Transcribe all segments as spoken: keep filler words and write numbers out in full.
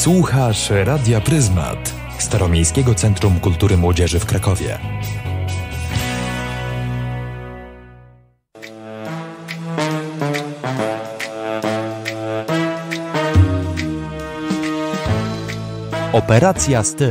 Słuchasz Radia Pryzmat, Staromiejskiego Centrum Kultury Młodzieży w Krakowie. Operacja Styl.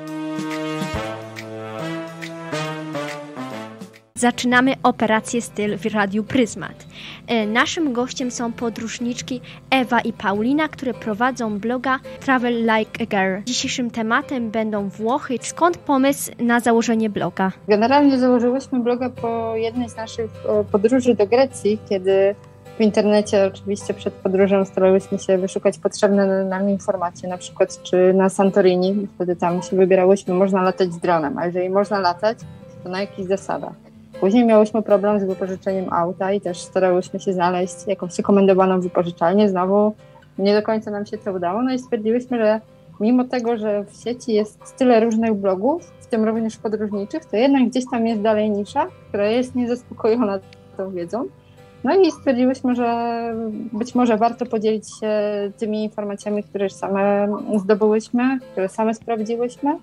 Zaczynamy operację Styl w Radiu Pryzmat. Naszym gościem są podróżniczki Ewa i Paulina, które prowadzą bloga Travel Like a Girl. Dzisiejszym tematem będą Włochy. Skąd pomysł na założenie bloga? Generalnie założyłyśmy bloga po jednej z naszych podróży do Grecji, kiedy w internecie oczywiście przed podróżą starałyśmy się wyszukać potrzebne nam informacje, na przykład czy na Santorini, wtedy tam się wybierałyśmy, można latać z dronem, a jeżeli można latać, to na jakich zasadach. Później miałyśmy problem z wypożyczeniem auta i też starałyśmy się znaleźć jakąś rekomendowaną wypożyczalnię. Znowu nie do końca nam się to udało, no i stwierdziłyśmy, że mimo tego, że w sieci jest tyle różnych blogów, w tym również podróżniczych, to jednak gdzieś tam jest dalej nisza, która jest niezaspokojona tą wiedzą. No i stwierdziłyśmy, że być może warto podzielić się tymi informacjami, które same zdobyłyśmy, które same sprawdziłyśmy.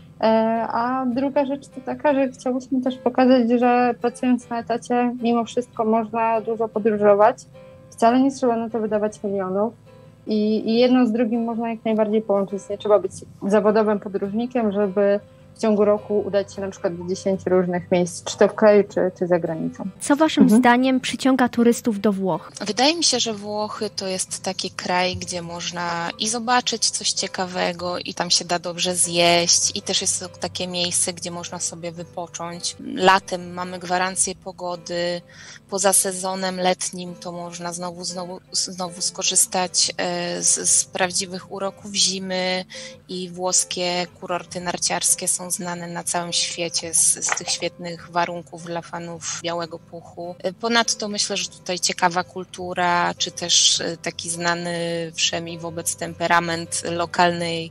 A druga rzecz to taka, że chciałyśmy też pokazać, że pracując na etacie mimo wszystko można dużo podróżować. Wcale nie trzeba na to wydawać milionów i, i jedno z drugim można jak najbardziej połączyć. Nie trzeba być zawodowym podróżnikiem, żeby w ciągu roku udać się na przykład do dziesięciu różnych miejsc, czy to w kraju, czy, czy za granicą. Co waszym mhm. zdaniem przyciąga turystów do Włoch? Wydaje mi się, że Włochy to jest taki kraj, gdzie można i zobaczyć coś ciekawego, i tam się da dobrze zjeść, i też jest to takie miejsce, gdzie można sobie wypocząć. Latem mamy gwarancję pogody, poza sezonem letnim to można znowu, znowu, znowu skorzystać z, z prawdziwych uroków zimy i włoskie kurorty narciarskie są znane na całym świecie z, z tych świetnych warunków dla fanów białego puchu. Ponadto myślę, że tutaj ciekawa kultura, czy też taki znany wszemi wobec temperament lokalnej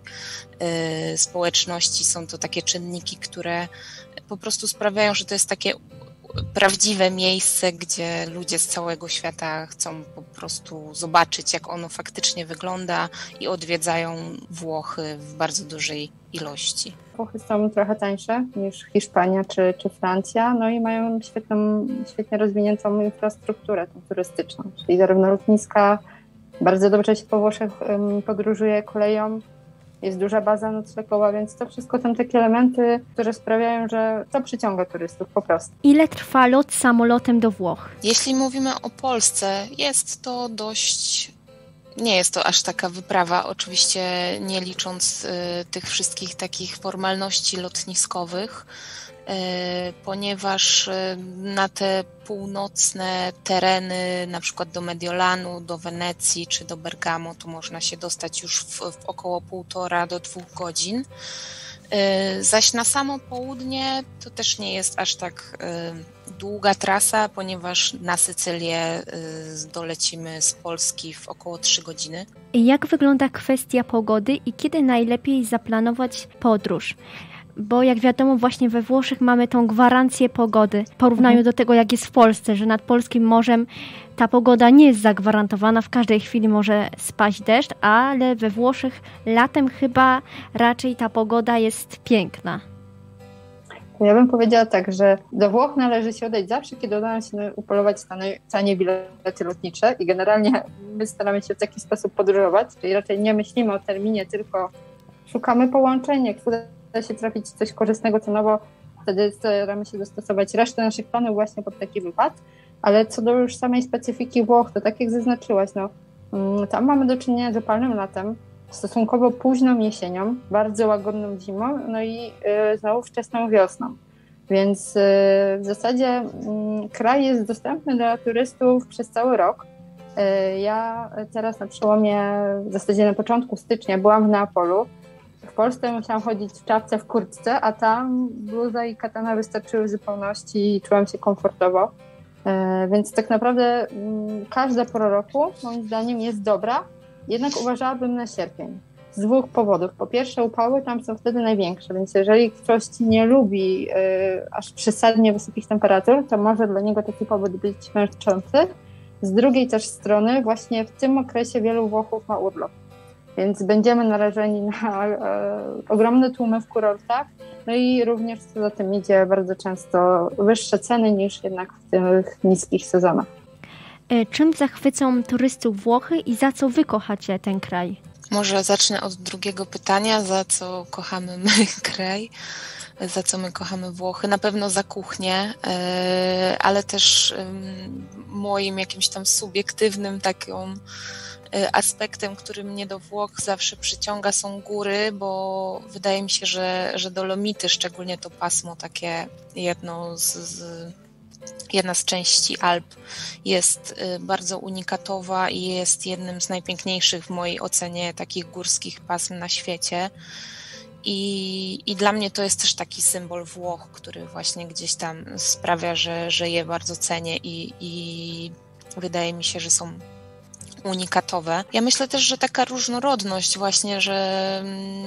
y, społeczności są to takie czynniki, które po prostu sprawiają, że to jest takie prawdziwe miejsce, gdzie ludzie z całego świata chcą po prostu zobaczyć, jak ono faktycznie wygląda i odwiedzają Włochy w bardzo dużej ilości. Włochy są trochę tańsze niż Hiszpania czy, czy Francja, no i mają świetną, świetnie rozwiniętą infrastrukturę turystyczną, czyli zarówno lotniska, bardzo dobrze się po Włoszech podróżuje koleją, jest duża baza noclegowa, więc to wszystko są takie elementy, które sprawiają, że to przyciąga turystów po prostu. Ile trwa lot samolotem do Włoch? Jeśli mówimy o Polsce, jest to dość... Nie jest to aż taka wyprawa, oczywiście nie licząc y, tych wszystkich takich formalności lotniskowych, y, ponieważ y, na te północne tereny, na przykład do Mediolanu, do Wenecji czy do Bergamo, tu można się dostać już w, w około półtora do dwóch godzin. Y, zaś na samo południe to też nie jest aż tak y, długa trasa, ponieważ na Sycylię y, dolecimy z Polski w około trzy godziny. Jak wygląda kwestia pogody i kiedy najlepiej zaplanować podróż? Bo jak wiadomo, właśnie we Włoszech mamy tą gwarancję pogody w porównaniu mhm. do tego, jak jest w Polsce, że nad polskim morzem ta pogoda nie jest zagwarantowana, w każdej chwili może spaść deszcz, ale we Włoszech latem chyba raczej ta pogoda jest piękna. Ja bym powiedziała tak, że do Włoch należy się udać zawsze, kiedy uda nam się upolować tanie, tanie bilety lotnicze i generalnie my staramy się w taki sposób podróżować, czyli raczej nie myślimy o terminie, tylko szukamy połączeń, jak uda się trafić coś korzystnego cenowo, wtedy staramy się dostosować resztę naszych planów właśnie pod taki wypad, ale co do już samej specyfiki Włoch, to tak jak zaznaczyłaś, no, tam mamy do czynienia z upalnym latem, stosunkowo późną jesienią, bardzo łagodną zimą, no i y, znowu wczesną wiosną. Więc y, w zasadzie y, kraj jest dostępny dla turystów przez cały rok. Y, ja teraz na przełomie, w zasadzie na początku stycznia byłam w Neapolu. W Polsce musiałam chodzić w czapce, w kurtce, a tam bluza i katana wystarczyły w zupełności i czułam się komfortowo. Y, więc tak naprawdę y, każda pora roku moim zdaniem jest dobra. Jednak uważałabym na sierpień. Z dwóch powodów. Po pierwsze, upały tam są wtedy największe, więc jeżeli ktoś nie lubi y, aż przesadnie wysokich temperatur, to może dla niego taki pobyt być męczący. Z drugiej też strony właśnie w tym okresie wielu Włochów ma urlop. więc będziemy narażeni na e, ogromne tłumy w kurortach, no i również co za tym idzie bardzo często wyższe ceny niż jednak w tych niskich sezonach. Czym zachwycą turystów Włochy i za co wy kochacie ten kraj? Może zacznę od drugiego pytania, za co kochamy my kraj, za co my kochamy Włochy. Na pewno za kuchnię, ale też moim jakimś tam subiektywnym taką aspektem, który mnie do Włoch zawsze przyciąga, są góry, bo wydaje mi się, że, że Dolomity, szczególnie to pasmo takie jedno z, z jedna z części Alp jest bardzo unikatowa i jest jednym z najpiękniejszych w mojej ocenie takich górskich pasm na świecie. I, i dla mnie to jest też taki symbol Włoch, który właśnie gdzieś tam sprawia, że, że je bardzo cenię i, i wydaje mi się, że są unikatowe. Ja myślę też, że taka różnorodność właśnie, że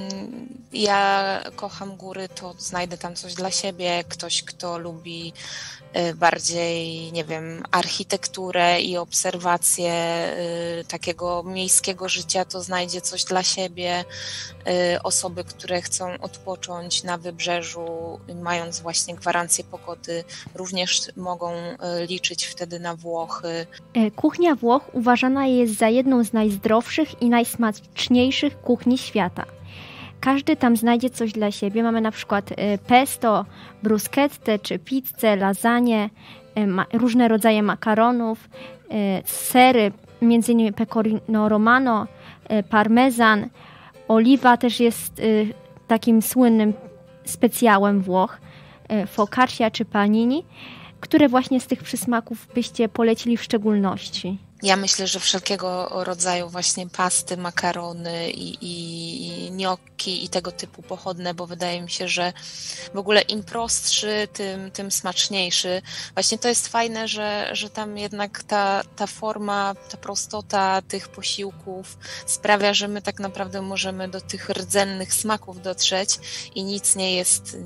ja kocham góry, to znajdę tam coś dla siebie. Ktoś, kto lubi bardziej, nie wiem, architekturę i obserwację takiego miejskiego życia, to znajdzie coś dla siebie. Osoby, które chcą odpocząć na wybrzeżu, mając właśnie gwarancję pogody, również mogą liczyć wtedy na Włochy. Kuchnia Włoch uważana jest za jedną z najzdrowszych i najsmaczniejszych kuchni świata. Każdy tam znajdzie coś dla siebie. Mamy na przykład pesto, bruschettę czy pizzę, lasagne, różne rodzaje makaronów, sery, między innymi pecorino romano, parmezan. Oliwa też jest takim słynnym specjałem Włoch, focaccia czy panini, które właśnie z tych przysmaków byście polecili w szczególności? Ja myślę, że wszelkiego rodzaju właśnie pasty, makarony i, i, i gnocchi i tego typu pochodne, bo wydaje mi się, że w ogóle im prostszy, tym, tym smaczniejszy. Właśnie to jest fajne, że, że tam jednak ta, ta forma, ta prostota tych posiłków sprawia, że my tak naprawdę możemy do tych rdzennych smaków dotrzeć i nic nie jest,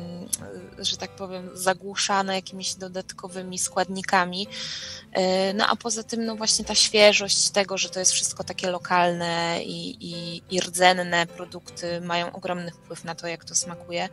że tak powiem, zagłuszane jakimiś dodatkowymi składnikami. No a poza tym no właśnie ta świeżość tego, że to jest wszystko takie lokalne i, i, i rdzenne produkty mają ogromny wpływ na to, jak to smakuje.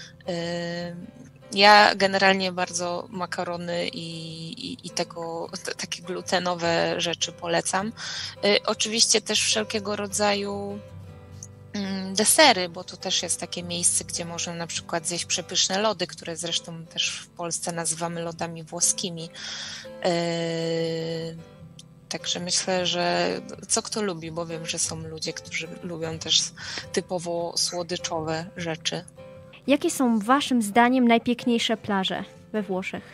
Ja generalnie bardzo makarony i, i, i tego, t, takie glutenowe rzeczy polecam. Oczywiście też wszelkiego rodzaju desery, bo to też jest takie miejsce, gdzie można na przykład zjeść przepyszne lody, które zresztą też w Polsce nazywamy lodami włoskimi. Yy, także myślę, że co kto lubi, bo wiem, że są ludzie, którzy lubią też typowo słodyczowe rzeczy. Jakie są waszym zdaniem najpiękniejsze plaże we Włoszech?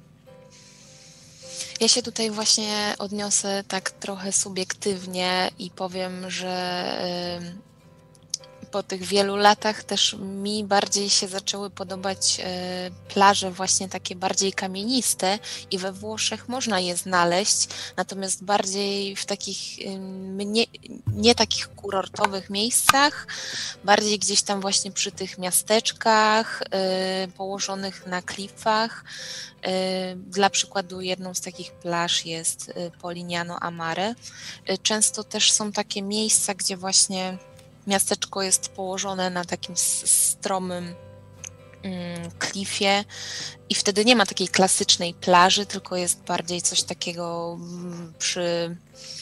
Ja się tutaj właśnie odniosę tak trochę subiektywnie i powiem, że yy, po tych wielu latach też mi bardziej się zaczęły podobać plaże właśnie takie bardziej kamieniste i we Włoszech można je znaleźć, natomiast bardziej w takich nie, nie takich kurortowych miejscach, bardziej gdzieś tam właśnie przy tych miasteczkach położonych na klifach. Dla przykładu jedną z takich plaż jest Polignano a Mare. Często też są takie miejsca, gdzie właśnie miasteczko jest położone na takim stromym klifie i wtedy nie ma takiej klasycznej plaży, tylko jest bardziej coś takiego przy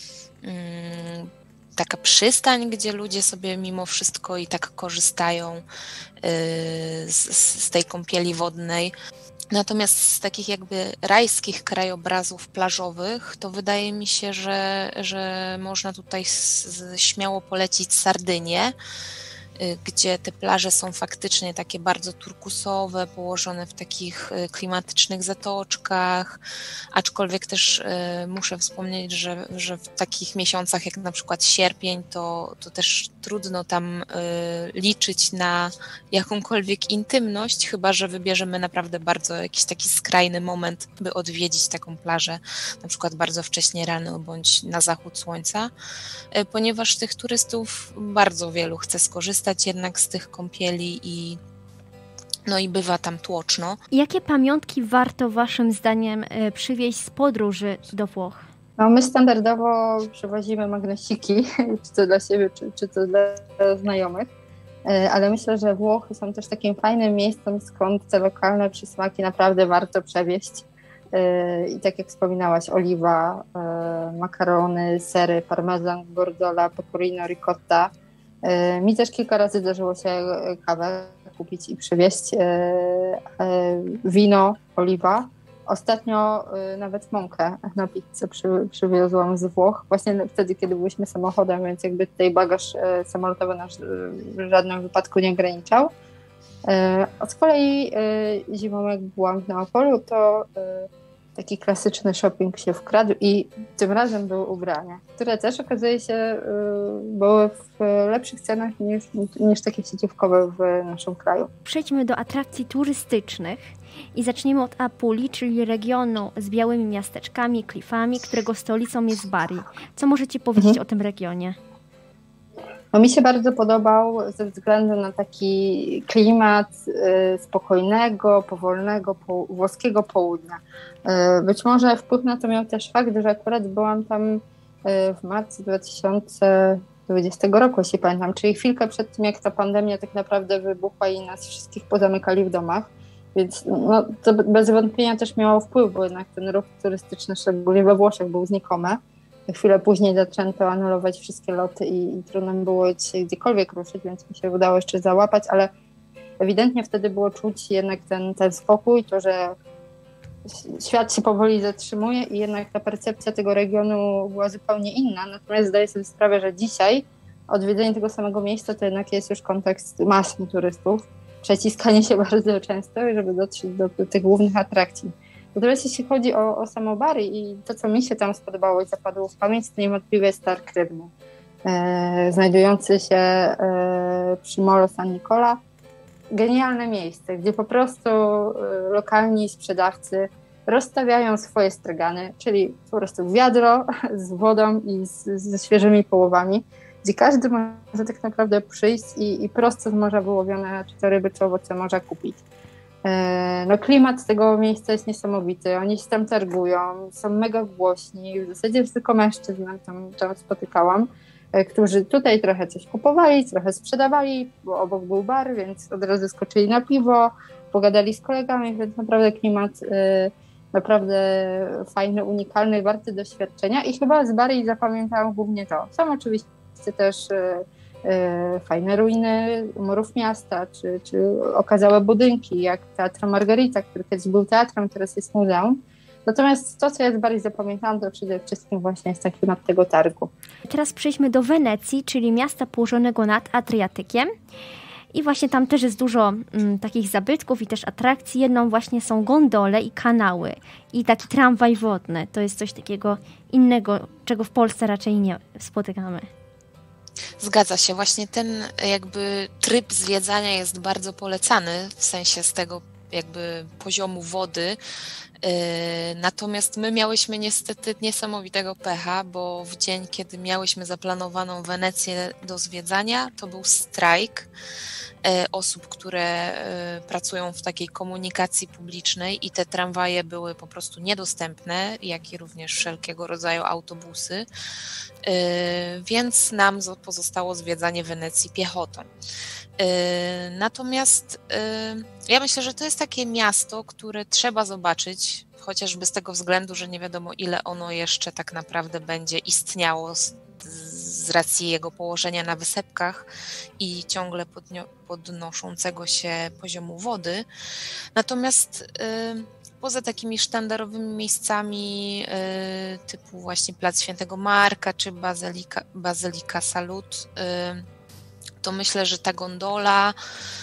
taka przystań, gdzie ludzie sobie mimo wszystko i tak korzystają z, z tej kąpieli wodnej. Natomiast z takich jakby rajskich krajobrazów plażowych, to wydaje mi się, że, że można tutaj z, śmiało polecić Sardynię, gdzie te plaże są faktycznie takie bardzo turkusowe, położone w takich klimatycznych zatoczkach, aczkolwiek też muszę wspomnieć, że, że w takich miesiącach jak na przykład sierpień, to, to też trudno tam liczyć na jakąkolwiek intymność, chyba że wybierzemy naprawdę bardzo jakiś taki skrajny moment, by odwiedzić taką plażę, na przykład bardzo wcześnie rano bądź na zachód słońca, ponieważ tych turystów bardzo wielu chce skorzystać jednak z tych kąpieli i no i bywa tam tłoczno. Jakie pamiątki warto waszym zdaniem przywieźć z podróży do Włoch? No, my standardowo przywozimy magnesiki, czy to dla siebie, czy, czy to dla znajomych, ale myślę, że Włochy są też takim fajnym miejscem, skąd te lokalne przysmaki naprawdę warto przewieźć. I tak jak wspominałaś, oliwa, makarony, sery, parmezan, gorgonzola, pecorino, ricotta. Mi też kilka razy zdarzyło się kawę kupić i przywieźć, wino, oliwa. Ostatnio nawet mąkę na pizzę przy, przywiozłam z Włoch, właśnie wtedy, kiedy byliśmy samochodem, więc jakby tutaj bagaż samolotowy nasz w żadnym wypadku nie ograniczał. A z kolei zimą, jak byłam w Neapolu, to taki klasyczny shopping się wkradł i tym razem były ubrania, które też okazuje się były w lepszych cenach niż, niż takie sieciówkowe w naszym kraju. Przejdźmy do atrakcji turystycznych i zaczniemy od Apulii, czyli regionu z białymi miasteczkami, klifami, którego stolicą jest Bari. Co możecie powiedzieć mhm. o tym regionie? No, mi się bardzo podobał ze względu na taki klimat y, spokojnego, powolnego, po, włoskiego południa. Y, być może wpływ na to miał też fakt, że akurat byłam tam y, w marcu dwa tysiące dwudziestego roku, jeśli pamiętam, czyli chwilkę przed tym, jak ta pandemia tak naprawdę wybuchła i nas wszystkich pozamykali w domach. Więc no, to bez wątpienia też miało wpływ, bo jednak ten ruch turystyczny, szczególnie we Włoszech, był znikomy. Chwilę później zaczęto anulować wszystkie loty i, i trudno było dzisiaj gdziekolwiek ruszyć, więc mi się udało jeszcze załapać, ale ewidentnie wtedy było czuć jednak ten, ten spokój, to, że świat się powoli zatrzymuje i jednak ta percepcja tego regionu była zupełnie inna. Natomiast zdaję sobie sprawę, że dzisiaj odwiedzenie tego samego miejsca to jednak jest już kontekst masy turystów, przeciskanie się bardzo często, żeby dotrzeć do, do tych głównych atrakcji. Natomiast jeśli chodzi o, o samo Bari i to, co mi się tam spodobało i zapadło w pamięć, to niewątpliwie jest Targ Rybny, e, znajdujący się e, przy Molo San Nicola. Genialne miejsce, gdzie po prostu e, lokalni sprzedawcy rozstawiają swoje stragany, czyli po prostu wiadro z wodą i z, ze świeżymi połowami, gdzie każdy może tak naprawdę przyjść i, i prosto z morza wyłowione czy to ryby, czy owoce morza kupić. No, klimat tego miejsca jest niesamowity, oni się tam targują, są mega głośni, w zasadzie tylko mężczyzn tam, tam spotykałam, którzy tutaj trochę coś kupowali, trochę sprzedawali, bo obok był bar, więc od razu skoczyli na piwo, pogadali z kolegami, więc naprawdę klimat y, naprawdę fajny, unikalny, warty doświadczenia i chyba z Bari zapamiętałam głównie to. Są oczywiście też y, fajne ruiny murów miasta, czy, czy okazałe budynki, jak Teatro Margherita, który kiedyś był teatrem, teraz jest muzeum. Natomiast to, co ja bardziej zapamiętałam, to przede wszystkim właśnie jest taki klimat tego targu. Teraz przejdźmy do Wenecji, czyli miasta położonego nad Adriatykiem. I właśnie tam też jest dużo mm, takich zabytków i też atrakcji. Jedną właśnie są gondole i kanały i taki tramwaj wodny. To jest coś takiego innego, czego w Polsce raczej nie spotykamy. Zgadza się, właśnie ten jakby tryb zwiedzania jest bardzo polecany w sensie z tego jakby poziomu wody. Natomiast my miałyśmy niestety niesamowitego pecha, bo w dzień, kiedy miałyśmy zaplanowaną Wenecję do zwiedzania, to był strajk osób, które pracują w takiej komunikacji publicznej i te tramwaje były po prostu niedostępne, jak i również wszelkiego rodzaju autobusy, więc nam pozostało zwiedzanie Wenecji piechotą. Natomiast ja myślę, że to jest takie miasto, które trzeba zobaczyć, chociażby z tego względu, że nie wiadomo, ile ono jeszcze tak naprawdę będzie istniało z, z racji jego położenia na wysepkach i ciągle podnio- podnoszącego się poziomu wody. Natomiast poza takimi sztandarowymi miejscami typu właśnie Plac Świętego Marka czy Bazylika, Bazylika Salut, to myślę, że ta gondola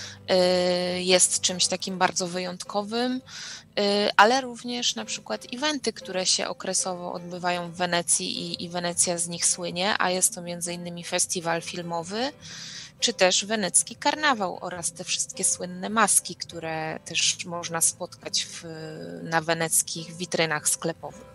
jest czymś takim bardzo wyjątkowym, ale również na przykład eventy, które się okresowo odbywają w Wenecji i, i Wenecja z nich słynie, a jest to między innymi festiwal filmowy, czy też wenecki karnawał oraz te wszystkie słynne maski, które też można spotkać w, na weneckich witrynach sklepowych.